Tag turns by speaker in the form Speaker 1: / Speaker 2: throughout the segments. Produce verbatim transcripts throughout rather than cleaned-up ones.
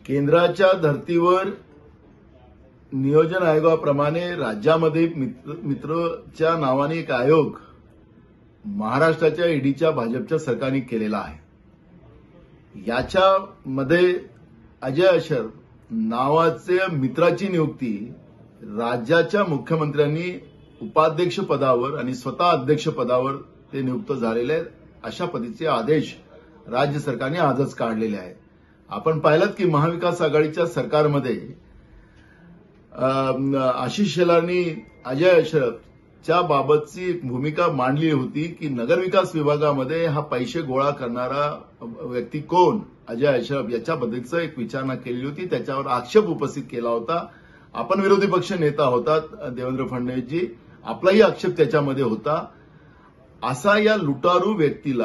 Speaker 1: केंद्राच्या धर्तीवर नियोजन आयोगाप्रमाणे राज्यामध्ये मित्र मित्रच्या नावाने एक आयोग महाराष्ट्राच्या ईडीच्या भाजपच्या सरकारने केलेला आहे। याच्यामध्ये अजय अशर नावाचे मित्राची नियुक्ती राज्याच्या मुख्यमंत्र्यांनी उपाध्यक्ष पदावर आणि स्वतः अध्यक्ष पदावर ते नियुक्त झालेले आहेत। अशा पद्धतीचे आदेश राज्य सरकारने आजच काढलेले आहेत। आपण पाहिलं की महाविकास आघाडीच्या सरकारमध्ये आशिष शेलारनी अजय अशरफच्या बाबतची एक भूमिका मांडली होती की नगरविकास विभागामध्ये हा पैसे गोळा करणारा व्यक्ती कोण अजय अशरफ याच्याबद्दलचं एक विचारणा केली होती। त्याच्यावर आक्षेप उपस्थित केला होता। आपण विरोधी पक्ष नेता होतात देवेंद्र फडणवीसजी, आपलाही आक्षेप त्याच्यामध्ये होता। असा या लुटारू व्यक्तीला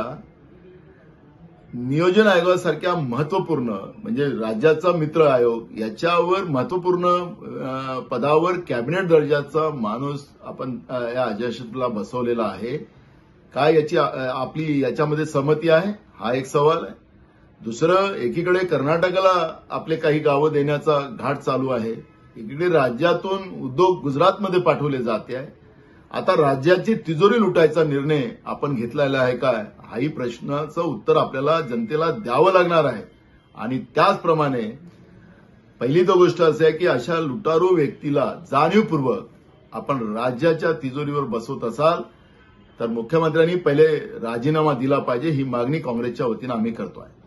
Speaker 1: नियोजन आयोगासारख्या महत्वपूर्ण म्हणजे राज्याचा मित्र आयोग याच्यावर महत्वपूर्ण पदावर कॅबिनेट दर्जाचा माणूस आपण या अजय अशरफला बसवलेला आहे। काय याची आपली याच्यामध्ये सहमती आहे हा एक सवाल आहे। दुसरं, एकीकडे कर्नाटकाला आपले काही गावं देण्याचा घाट चालू आहे, एकीकडे राज्यातून उद्योग गुजरातमध्ये पाठवले जाते आहे। आता राज्याची तिजोरी लुटायचा निर्णय आपण घेतलेला आहे काय हाही प्रश्नाचं उत्तर आपल्याला जनतेला द्यावं लागणार आहे। आणि त्याचप्रमाणे पहिली तो गोष्ट अशी आहे की अशा लुटारू व्यक्तीला जाणीवपूर्वक आपण राज्याच्या तिजोरीवर बसवत असाल तर मुख्यमंत्र्यांनी पहिले राजीनामा दिला पाहिजे, ही मागणी काँग्रेसच्या वतीनं आम्ही करतो आहे।